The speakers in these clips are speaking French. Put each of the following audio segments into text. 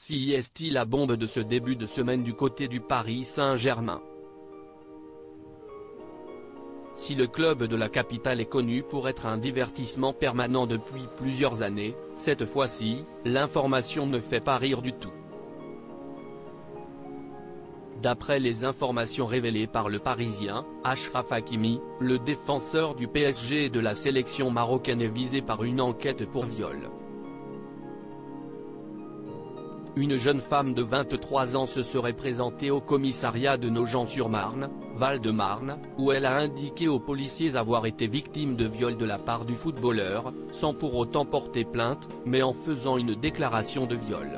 Si est la bombe de ce début de semaine du côté du Paris Saint-Germain. Si le club de la capitale est connu pour être un divertissement permanent depuis plusieurs années, cette fois-ci, l'information ne fait pas rire du tout. D'après les informations révélées par le Parisien, Achraf Hakimi, le défenseur du PSG et de la sélection marocaine est visé par une enquête pour viol. Une jeune femme de 23 ans se serait présentée au commissariat de Nogent-sur-Marne, Val-de-Marne, où elle a indiqué aux policiers avoir été victime de viol de la part du footballeur, sans pour autant porter plainte, mais en faisant une déclaration de viol.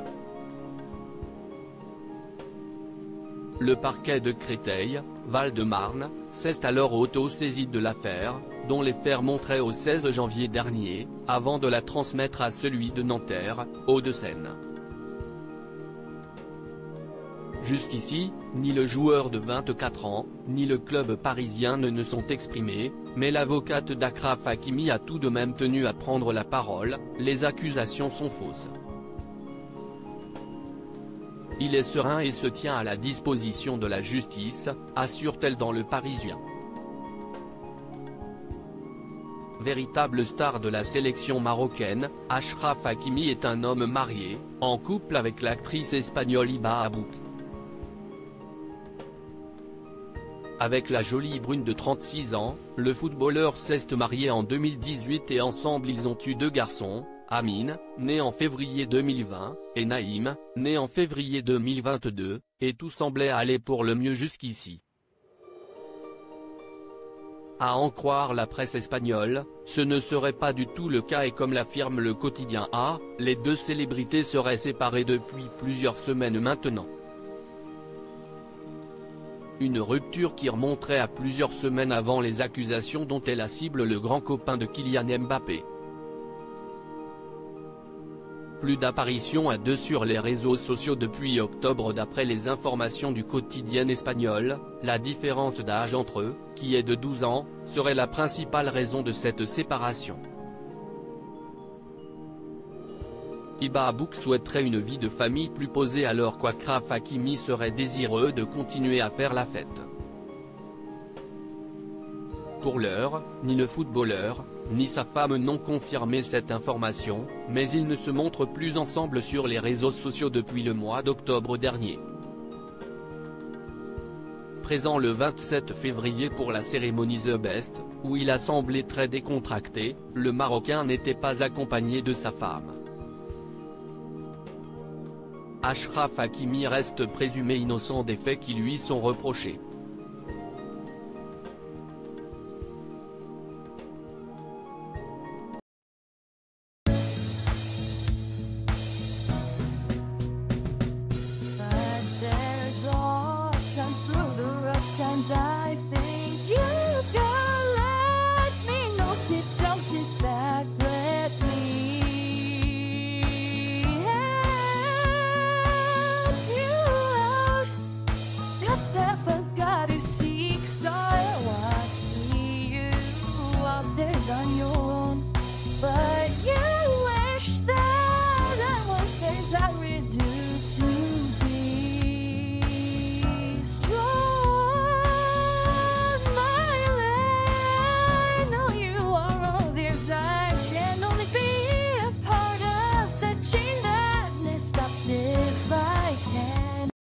Le parquet de Créteil, Val-de-Marne, s'est alors auto-saisi de l'affaire, dont les faits remonteraient au 16 janvier dernier, avant de la transmettre à celui de Nanterre, Hauts-de-Seine. Jusqu'ici, ni le joueur de 24 ans, ni le club parisien ne sont exprimés, mais l'avocate d'Achraf Hakimi a tout de même tenu à prendre la parole. Les accusations sont fausses. Il est serein et se tient à la disposition de la justice, assure-t-elle dans Le Parisien. Véritable star de la sélection marocaine, Achraf Hakimi est un homme marié, en couple avec l'actrice espagnole Hiba Abouk. Avec la jolie brune de 36 ans, le footballeur s'est marié en 2018 et ensemble ils ont eu 2 garçons, Amine, né en février 2020, et Naïm, né en février 2022, et tout semblait aller pour le mieux jusqu'ici. À en croire la presse espagnole, ce ne serait pas du tout le cas et comme l'affirme le quotidien A, les 2 célébrités seraient séparées depuis plusieurs semaines maintenant. Une rupture qui remonterait à plusieurs semaines avant les accusations dont est la cible le grand copain de Kylian Mbappé. Plus d'apparitions à 2 sur les réseaux sociaux depuis octobre d'après les informations du quotidien espagnol, la différence d'âge entre eux, qui est de 12 ans, serait la principale raison de cette séparation. Hiba Abouk souhaiterait une vie de famille plus posée alors qu'Achraf Hakimi serait désireux de continuer à faire la fête. Pour l'heure, ni le footballeur, ni sa femme n'ont confirmé cette information, mais ils ne se montrent plus ensemble sur les réseaux sociaux depuis le mois d'octobre dernier. Présent le 27 février pour la cérémonie The Best, où il a semblé très décontracté, le Marocain n'était pas accompagné de sa femme. Achraf Hakimi reste présumé innocent des faits qui lui sont reprochés.